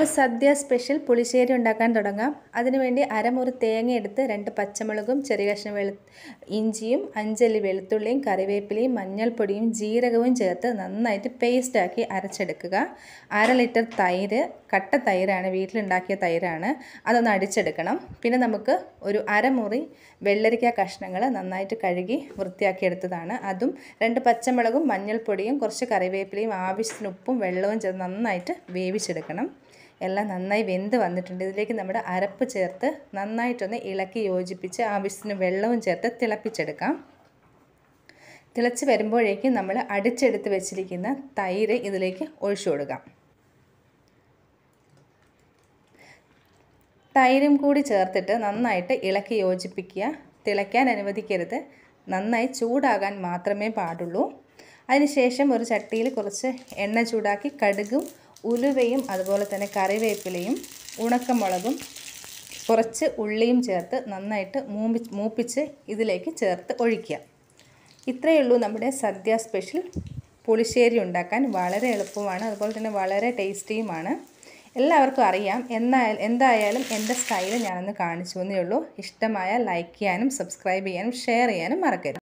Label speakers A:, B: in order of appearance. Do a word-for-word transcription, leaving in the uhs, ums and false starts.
A: നമുക്ക് സദ്യ സ്പെഷ്യൽ പുളിശ്ശേരി ഉണ്ടാക്കാൻ തുടങ്ങാം. അതിനുവേണ്ടി അരമുറി തേങ്ങ എടുത്ത് രണ്ട് പച്ചമുളകും ചെറിയ കഷ്ണം വെളു ഇഞ്ചിയും അഞ്ചല്ലി വെളുത്തുള്ളിയും കറിവേപ്പിലയും മഞ്ഞൾപ്പൊടിയും ജീരകവും ചേർത്ത് നന്നായിട്ട് പേസ്റ്റാക്കി അരച്ചെടുക്കുക. അര ലിറ്റർ തൈര്, കട്ട തൈരാണ്, വീട്ടിലുണ്ടാക്കിയ തൈരാണ്, അതൊന്ന് അടിച്ചെടുക്കണം. പിന്നെ നമുക്ക് ഒരു അരമുറി വെള്ളരിക്ക കഷ്ണങ്ങൾ നന്നായിട്ട് കഴുകി വൃത്തിയാക്കിയെടുത്തതാണ്. അതും രണ്ട് പച്ചമുളകും മഞ്ഞൾപ്പൊടിയും കുറച്ച് കറിവേപ്പിലയും ആവശ്യത്തിന് ഉപ്പും വെള്ളവും ചേർത്ത് നന്നായിട്ട് വേവിച്ചെടുക്കണം. എല്ലാം നന്നായി വെന്ത് വന്നിട്ടുണ്ട്. ഇതിലേക്ക് നമ്മുടെ അരപ്പ് ചേർത്ത് നന്നായിട്ടൊന്ന് ഇളക്കി യോജിപ്പിച്ച് ആവശ്യത്തിന് വെള്ളവും ചേർത്ത് തിളപ്പിച്ചെടുക്കാം. തിളച്ച് വരുമ്പോഴേക്കും നമ്മൾ അടിച്ചെടുത്ത് വെച്ചിരിക്കുന്ന തൈര് ഇതിലേക്ക് ഒഴിച്ചു കൊടുക്കാം. തൈരും കൂടി ചേർത്തിട്ട് നന്നായിട്ട് ഇളക്കി യോജിപ്പിക്കുക. തിളയ്ക്കാൻ അനുവദിക്കരുത്. നന്നായി ചൂടാകാൻ മാത്രമേ പാടുള്ളൂ. അതിനുശേഷം ഒരു ചട്ടിയിൽ കുറച്ച് എണ്ണ ചൂടാക്കി കടുകും ഉലുവയും അതുപോലെ തന്നെ കറിവേപ്പിലയും ഉണക്കമുളകും കുറച്ച് ഉള്ളിയും ചേർത്ത് നന്നായിട്ട് മൂപ്പി മൂപ്പിച്ച് ഇതിലേക്ക് ചേർത്ത് ഒഴിക്കുക. ഇത്രയേ ഉള്ളൂ നമ്മുടെ സദ്യ സ്പെഷ്യൽ പുളിശ്ശേരി ഉണ്ടാക്കാൻ. വളരെ എളുപ്പമാണ്, അതുപോലെ തന്നെ വളരെ ടേസ്റ്റിയുമാണ്. എല്ലാവർക്കും അറിയാം. എന്നാൽ എന്തായാലും എൻ്റെ സ്റ്റൈൽ ഞാനൊന്ന് കാണിച്ചു എന്നേ ഉള്ളൂ. ഇഷ്ടമായാൽ ലൈക്ക് ചെയ്യാനും സബ്സ്ക്രൈബ് ചെയ്യാനും ഷെയർ ചെയ്യാനും മറക്കരുത്.